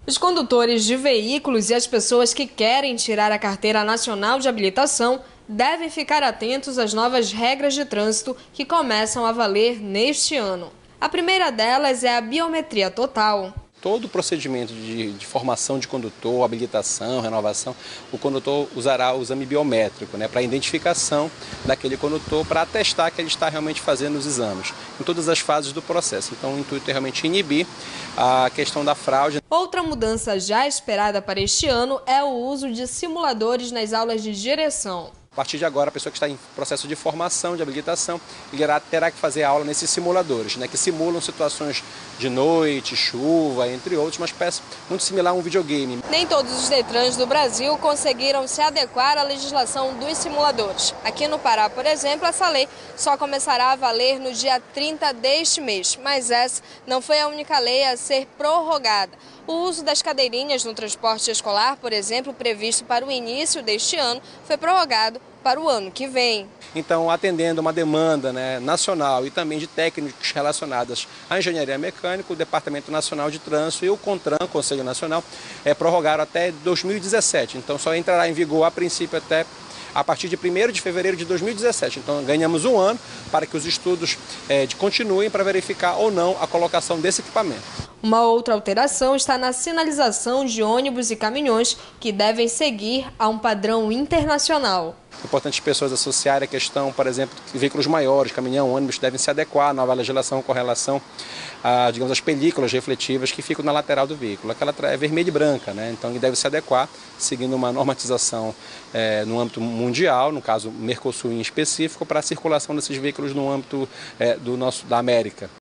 Os condutores de veículos e as pessoas que querem tirar a carteira nacional de habilitação devem ficar atentos às novas regras de trânsito que começam a valer neste ano. A primeira delas é a biometria total. Todo o procedimento de formação de condutor, habilitação, renovação, o condutor usará o exame biométrico, para a identificação daquele condutor, para atestar que ele está realmente fazendo os exames, em todas as fases do processo. Então, o intuito é realmente inibir a questão da fraude. Outra mudança já esperada para este ano é o uso de simuladores nas aulas de direção. A partir de agora, a pessoa que está em processo de formação, de habilitação, terá que fazer aula nesses simuladores, que simulam situações de noite, chuva, entre outros, uma espécie muito similar a um videogame. Nem todos os Detrans do Brasil conseguiram se adequar à legislação dos simuladores. Aqui no Pará, por exemplo, essa lei só começará a valer no dia 30 deste mês, mas essa não foi a única lei a ser prorrogada. O uso das cadeirinhas no transporte escolar, por exemplo, previsto para o início deste ano, foi prorrogado para o ano que vem. Então, atendendo uma demanda nacional e também de técnicos relacionados à engenharia mecânica, o Departamento Nacional de Trânsito e o CONTRAN, Conselho Nacional, prorrogaram até 2017. Então, só entrará em vigor, a princípio, até a partir de 1º de fevereiro de 2017. Então, ganhamos um ano para que os estudos continuem para verificar ou não a colocação desse equipamento. Uma outra alteração está na sinalização de ônibus e caminhões, que devem seguir a um padrão internacional. É importante as pessoas associarem a questão, por exemplo, que veículos maiores, caminhão, ônibus, devem se adequar à nova legislação com relação a, digamos, as películas refletivas que ficam na lateral do veículo. Aquela é vermelha e branca, então ele deve se adequar, seguindo uma normatização no âmbito mundial, no caso Mercosul em específico, para a circulação desses veículos no âmbito da América.